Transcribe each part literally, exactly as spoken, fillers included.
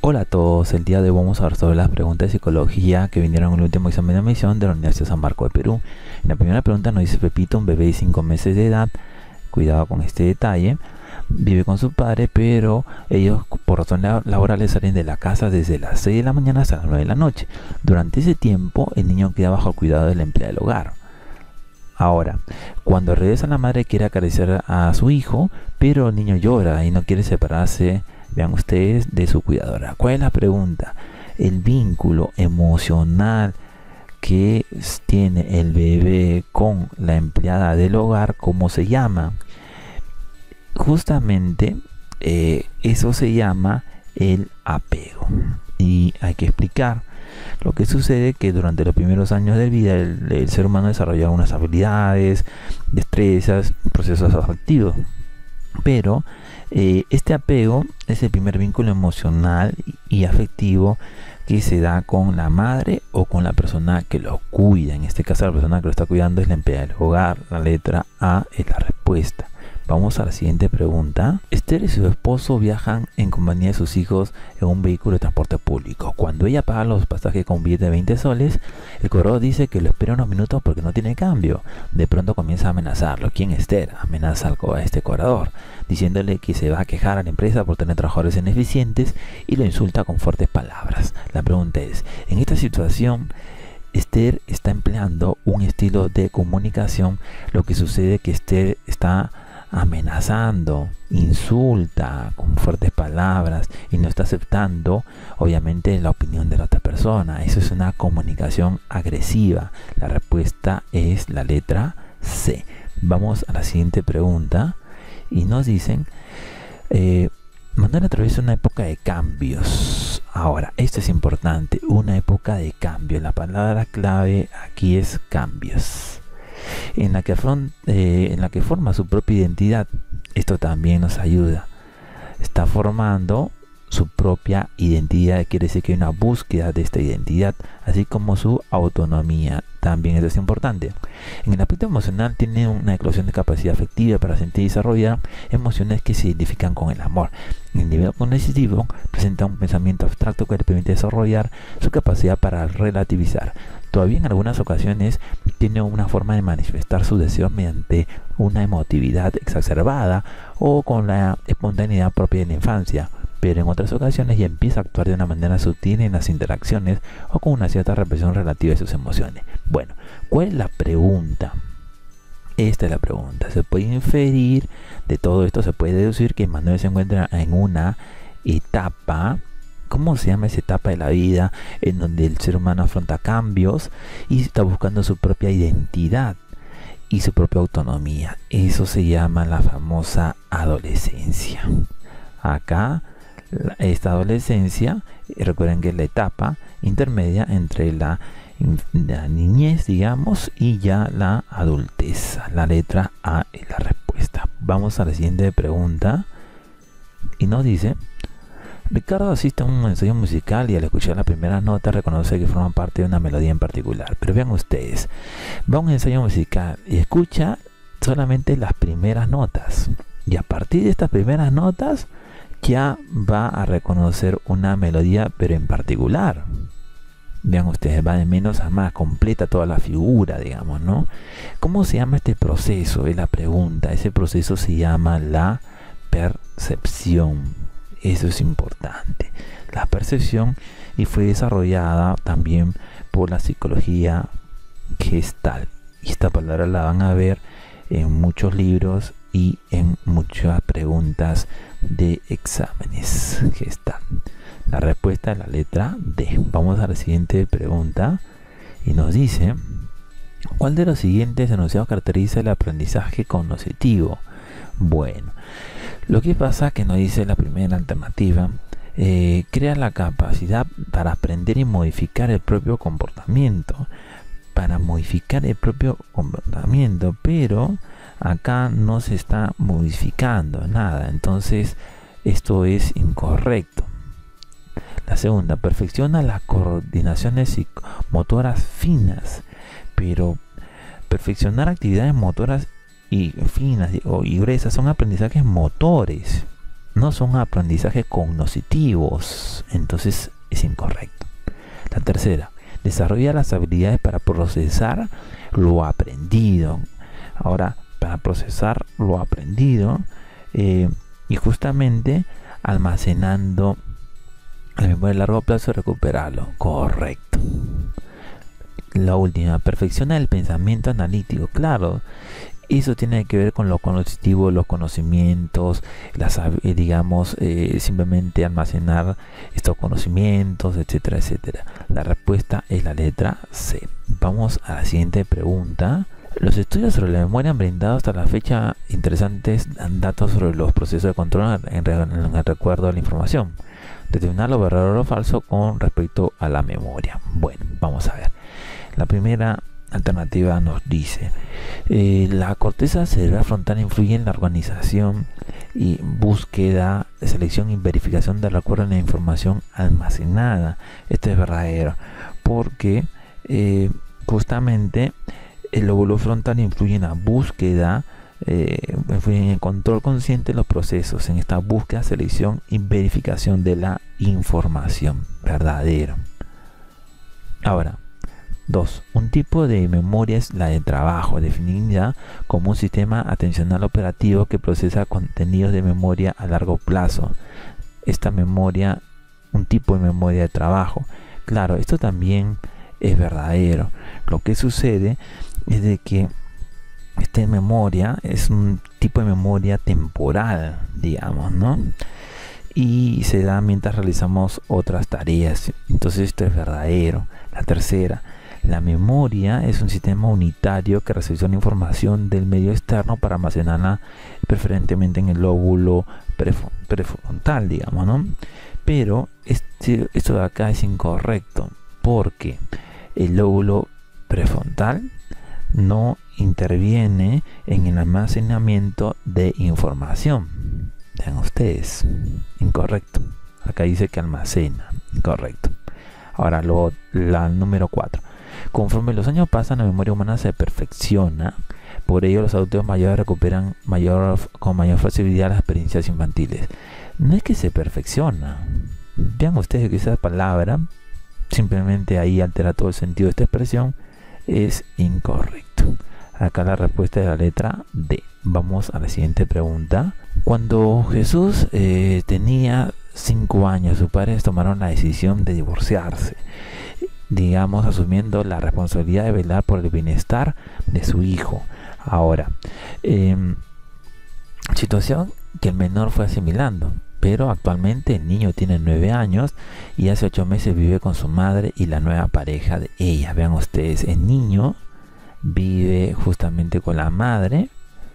Hola a todos, el día de hoy vamos a ver sobre las preguntas de psicología que vinieron en el último examen de admisión de la Universidad San Marcos de Perú. En la primera pregunta nos dice: Pepito, un bebé de cinco meses de edad, cuidado con este detalle, vive con su padre, pero ellos por razones laborales salen de la casa desde las seis de la mañana hasta las nueve de la noche. Durante ese tiempo el niño queda bajo el cuidado de la empleada del hogar. Ahora, cuando regresa, la madre quiere acariciar a su hijo, pero el niño llora y no quiere separarse, vean ustedes, de su cuidadora. ¿Cuál es la pregunta? El vínculo emocional que tiene el bebé con la empleada del hogar, ¿cómo se llama? Justamente eh, eso se llama el apego. Y hay que explicar. Lo que sucede es que durante los primeros años de vida el, el ser humano desarrolla algunas habilidades, destrezas, procesos afectivos. Pero eh, este apego es el primer vínculo emocional y afectivo que se da con la madre o con la persona que lo cuida. En este caso, la persona que lo está cuidando es la empleada del hogar. La letra A es la respuesta. Vamos a la siguiente pregunta. Esther y su esposo viajan en compañía de sus hijos en un vehículo de transporte público. Cuando ella paga los pasajes con un billete de veinte soles, el cobrador dice que lo espera unos minutos porque no tiene cambio. De pronto comienza a amenazarlo. ¿Quién es Esther? Amenaza al co- a este cobrador, diciéndole que se va a quejar a la empresa por tener trabajadores ineficientes, y lo insulta con fuertes palabras. La pregunta es, en esta situación, Esther está empleando un estilo de comunicación. Lo que sucede es que Esther está amenazando, insulta con fuertes palabras y no está aceptando obviamente la opinión de la otra persona. Eso es una comunicación agresiva. La respuesta es la letra C. Vamos a la siguiente pregunta y nos dicen: eh, Manuel atraviesa una época de cambios. Ahora, esto es importante, una época de cambio. La palabra clave aquí es cambios. En la, que afron- eh, en la que forma su propia identidad. Esto también nos ayuda. Está formando su propia identidad, quiere decir que hay una búsqueda de esta identidad, así como su autonomía. También eso es importante. En el aspecto emocional, tiene una eclosión de capacidad afectiva para sentir y desarrollar emociones que se identifican con el amor. En el nivel cognitivo, presenta un pensamiento abstracto que le permite desarrollar su capacidad para relativizar. Todavía en algunas ocasiones tiene una forma de manifestar sus deseos mediante una emotividad exacerbada o con la espontaneidad propia de la infancia, pero en otras ocasiones ya empieza a actuar de una manera sutil en las interacciones o con una cierta represión relativa de sus emociones. Bueno, ¿cuál es la pregunta? Esta es la pregunta. Se puede inferir de todo esto, se puede deducir que Manuel se encuentra en una etapa. ¿Cómo se llama esa etapa de la vida en donde el ser humano afronta cambios y está buscando su propia identidad y su propia autonomía? Eso se llama la famosa adolescencia. Acá, esta adolescencia, recuerden que es la etapa intermedia entre la, la niñez, digamos, y ya la adultez. La letra A es la respuesta. Vamos a la siguiente pregunta y nos dice: Ricardo asiste a un ensayo musical y al escuchar la primera nota reconoce que forma parte de una melodía en particular. Pero vean ustedes, va a un ensayo musical y escucha solamente las primeras notas. Y a partir de estas primeras notas ya va a reconocer una melodía, pero en particular. Vean ustedes, va de menos a más, completa toda la figura, digamos, ¿no? ¿Cómo se llama este proceso? Es la pregunta. Ese proceso se llama la percepción. Eso es importante. La percepción, y fue desarrollada también por la psicología Gestalt. Y esta palabra la van a ver en muchos libros y en muchas preguntas de exámenes. Gestalt. La respuesta es la letra D. Vamos a la siguiente pregunta y nos dice: ¿cuál de los siguientes enunciados caracteriza el aprendizaje cognoscitivo? Bueno, lo que pasa que nos dice la primera alternativa: eh, crea la capacidad para aprender y modificar el propio comportamiento. Para modificar el propio comportamiento, pero acá no se está modificando nada, entonces esto es incorrecto. La segunda: perfecciona las coordinaciones motoras finas, pero perfeccionar actividades motoras y finas y, o, y gruesas son aprendizajes motores. no son aprendizajes cognitivos, entonces es incorrecto. La tercera, desarrolla las habilidades para procesar lo aprendido. Ahora, para procesar lo aprendido eh, y justamente almacenando la memoria a largo plazo y recuperarlo. Correcto. La última, perfecciona el pensamiento analítico. Claro, eso tiene que ver con lo cognitivo, los conocimientos, las, eh, digamos, eh, simplemente almacenar estos conocimientos, etcétera, etcétera. La respuesta es la letra C. Vamos a la siguiente pregunta. Los estudios sobre la memoria han brindado hasta la fecha interesantes datos sobre los procesos de control en, re en el recuerdo de la información. Determinar lo verdadero o lo falso con respecto a la memoria. Bueno, vamos a ver. La primera alternativa nos dice eh, la corteza cerebral frontal influye en la organización y búsqueda, selección y verificación de recuerdo en la información almacenada. Esto es verdadero porque eh, justamente el lóbulo frontal influye en la búsqueda, eh, influye en el control consciente de los procesos, en esta búsqueda, selección y verificación de la información. Verdadero. Ahora, dos. Un tipo de memoria es la de trabajo, definida como un sistema atencional operativo que procesa contenidos de memoria a largo plazo. Esta memoria, un tipo de memoria de trabajo. Claro, esto también es verdadero. Lo que sucede es de que esta memoria es un tipo de memoria temporal, digamos, ¿no? Y se da mientras realizamos otras tareas. Entonces esto es verdadero. La tercera, la memoria es un sistema unitario que recepciona información del medio externo para almacenarla preferentemente en el lóbulo prefrontal, digamos, ¿no? Pero este, esto de acá es incorrecto porque el lóbulo prefrontal no interviene en el almacenamiento de información. Vean ustedes, incorrecto. Acá dice que almacena, incorrecto. Ahora lo, la número cuatro. Conforme los años pasan, la memoria humana se perfecciona. Por ello, los adultos mayores recuperan mayor, con mayor facilidad las experiencias infantiles. No es que se perfecciona. Vean ustedes que esa palabra simplemente ahí altera todo el sentido de esta expresión. Es incorrecto. Acá la respuesta es la letra D. Vamos a la siguiente pregunta. Cuando Jesús eh, tenía cinco años, sus padres tomaron la decisión de divorciarse, digamos, asumiendo la responsabilidad de velar por el bienestar de su hijo. Ahora, eh, situación que el menor fue asimilando, pero actualmente el niño tiene nueve años y hace ocho meses vive con su madre y la nueva pareja de ella. Vean ustedes, el niño vive justamente con la madre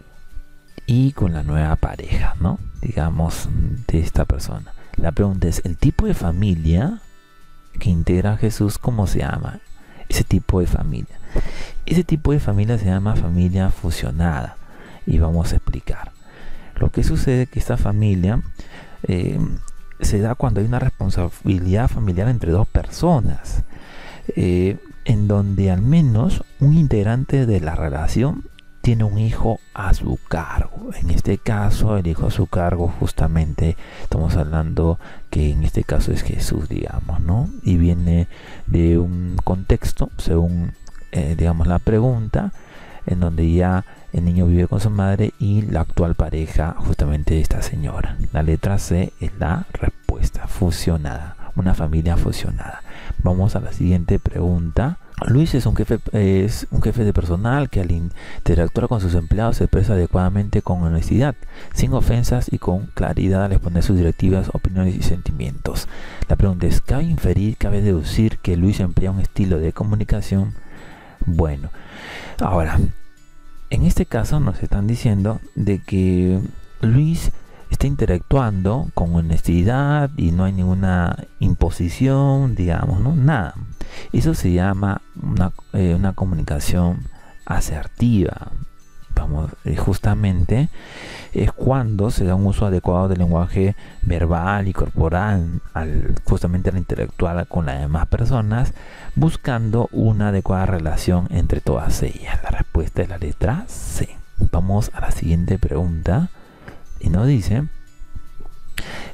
y con la nueva pareja, ¿no? Digamos, de esta persona. La pregunta es, ¿el tipo de familia que integra a Jesús, cómo se llama? Ese tipo de familia. Ese tipo de familia se llama familia fusionada. Y vamos a explicar. Lo que sucede es que esta familia eh, se da cuando hay una responsabilidad familiar entre dos personas. Eh, en donde al menos un integrante de la relación tiene un hijo a su cargo. En este caso, el hijo a su cargo, justamente estamos hablando que en este caso es Jesús, digamos, ¿no? Y viene de un contexto, según, eh, digamos, la pregunta, en donde ya el niño vive con su madre y la actual pareja, justamente esta señora. La letra C es la respuesta, fusionada, una familia fusionada. Vamos a la siguiente pregunta. Luis es un jefe es un jefe de personal que al interactuar con sus empleados se expresa adecuadamente, con honestidad, sin ofensas y con claridad al exponer sus directivas, opiniones y sentimientos. La pregunta es, ¿cabe inferir, cabe deducir que Luis emplea un estilo de comunicación bueno? Ahora, en este caso nos están diciendo de que Luis está interactuando con honestidad y no hay ninguna imposición, digamos, ¿no? Nada. Eso se llama una, eh, una comunicación asertiva. Vamos, eh, justamente es cuando se da un uso adecuado del lenguaje verbal y corporal al, justamente al interactuar con las demás personas, buscando una adecuada relación entre todas ellas. La respuesta es la letra C. Vamos a la siguiente pregunta y nos dice: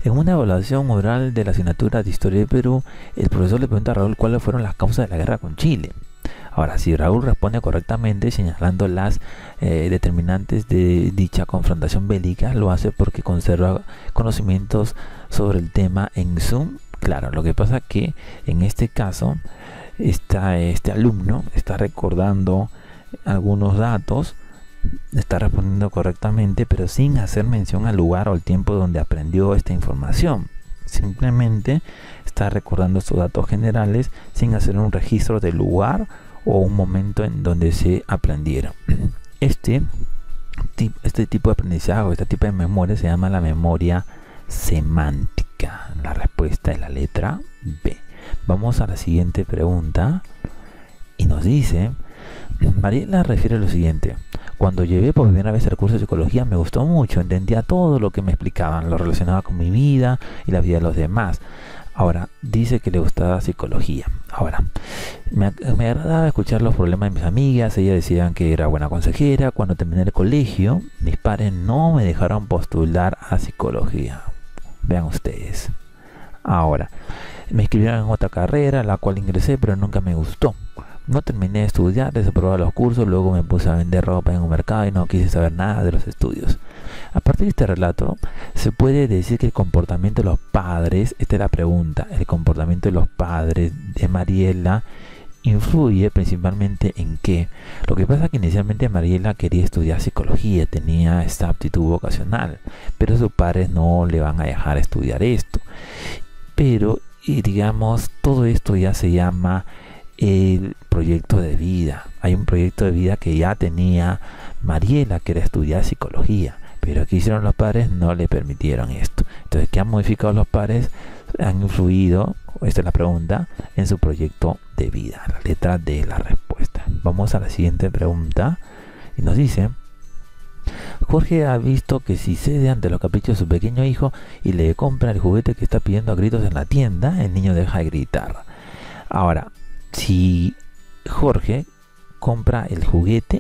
En una evaluación oral de la asignatura de Historia de Perú, el profesor le pregunta a Raúl cuáles fueron las causas de la guerra con Chile. Ahora, si Raúl responde correctamente señalando las eh, determinantes de dicha confrontación bélica, lo hace porque conserva conocimientos sobre el tema en Zoom. Claro, lo que pasa que en este caso está, este alumno está recordando algunos datos, está respondiendo correctamente, pero sin hacer mención al lugar o al tiempo donde aprendió esta información. Simplemente está recordando estos datos generales sin hacer un registro del lugar o un momento en donde se aprendieron. Este, este tipo de aprendizaje, este tipo de memoria se llama la memoria semántica. La respuesta es la letra B. Vamos a la siguiente pregunta y nos dice: Mariela refiere lo siguiente: cuando llevé por primera vez el curso de psicología me gustó mucho, entendía todo lo que me explicaban, lo relacionaba con mi vida y la vida de los demás. Ahora, dice que le gustaba psicología. Ahora, me, me agradaba escuchar los problemas de mis amigas. Ellas decían que era buena consejera. Cuando terminé el colegio, mis padres no me dejaron postular a psicología. Vean ustedes. Ahora, me inscribieron en otra carrera, la cual ingresé, pero nunca me gustó. No terminé de estudiar, desaprobé los cursos, luego me puse a vender ropa en un mercado y no quise saber nada de los estudios. A partir de este relato, se puede decir que el comportamiento de los padres, esta es la pregunta, el comportamiento de los padres de Mariela influye principalmente en qué. Lo que pasa es que inicialmente Mariela quería estudiar psicología, tenía esta aptitud vocacional, pero sus padres no le van a dejar estudiar esto. Pero, y digamos, todo esto ya se llama el proyecto de vida. Hay un proyecto de vida que ya tenía Mariela, que era estudiar psicología, pero que hicieron los padres, no le permitieron esto. Entonces, ¿qué han modificado los padres? Han influido, esta es la pregunta, en su proyecto de vida. La letra D es la respuesta. Vamos a la siguiente pregunta y nos dice: Jorge ha visto que si cede ante los caprichos de su pequeño hijo y le compra el juguete que está pidiendo a gritos en la tienda, el niño deja de gritar. Ahora, si Jorge compra el juguete,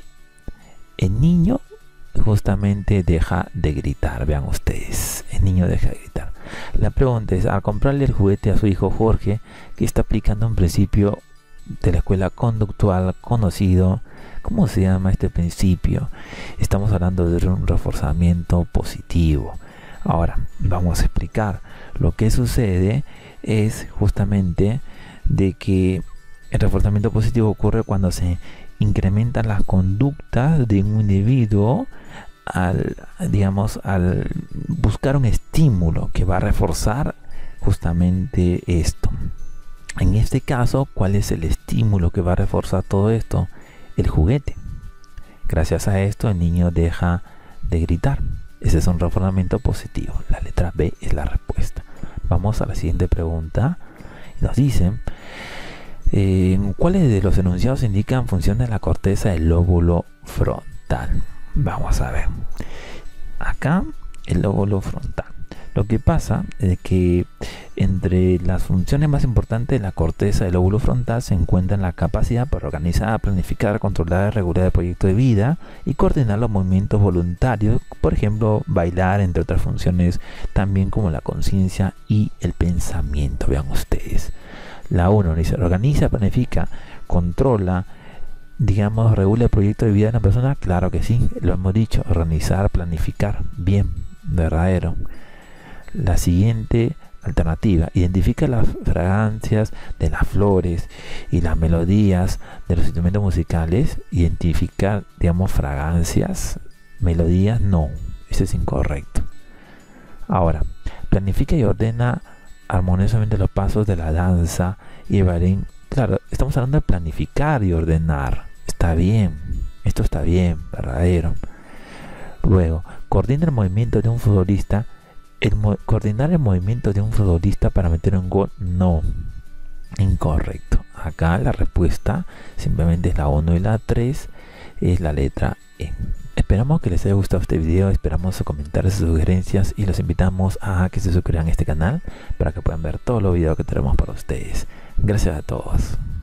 el niño justamente deja de gritar. Vean ustedes, el niño deja de gritar. La pregunta es: al comprarle el juguete a su hijo Jorge, que está aplicando un principio de la escuela conductual conocido, ¿cómo se llama este principio? Estamos hablando de un reforzamiento positivo. Ahora, vamos a explicar. Lo que sucede es justamente de que el reforzamiento positivo ocurre cuando se incrementan las conductas de un individuo al, digamos, al buscar un estímulo que va a reforzar justamente esto. En este caso, ¿cuál es el estímulo que va a reforzar todo esto? El juguete. Gracias a esto, el niño deja de gritar. Ese es un reforzamiento positivo. La letra B es la respuesta. Vamos a la siguiente pregunta. Nos dicen: Eh, ¿cuáles de los enunciados indican función de la corteza del lóbulo frontal? Vamos a ver. Acá, el lóbulo frontal. Lo que pasa es que entre las funciones más importantes de la corteza del lóbulo frontal se encuentran la capacidad para organizar, planificar, controlar, regular el proyecto de vida y coordinar los movimientos voluntarios, por ejemplo, bailar, entre otras funciones, también como la conciencia y el pensamiento. Vean ustedes. La uno dice: organiza, planifica, controla, digamos, regula el proyecto de vida de una persona. Claro que sí, lo hemos dicho: organizar, planificar. Bien, verdadero. La siguiente alternativa: identifica las fragancias de las flores y las melodías de los instrumentos musicales. Identificar, digamos, fragancias, melodías, no, eso es incorrecto. Ahora, planifica y ordena armoniosamente los pasos de la danza y el bailarín. Claro, estamos hablando de planificar y ordenar. Está bien, esto está bien, verdadero. Luego, coordina el movimiento de un futbolista. El mo coordinar el movimiento de un futbolista para meter un gol, no, incorrecto. Acá la respuesta simplemente es la uno y la tres, es la letra E. Esperamos que les haya gustado este video, esperamos sus comentarios, sus sugerencias y los invitamos a que se suscriban a este canal para que puedan ver todos los videos que tenemos para ustedes. Gracias a todos.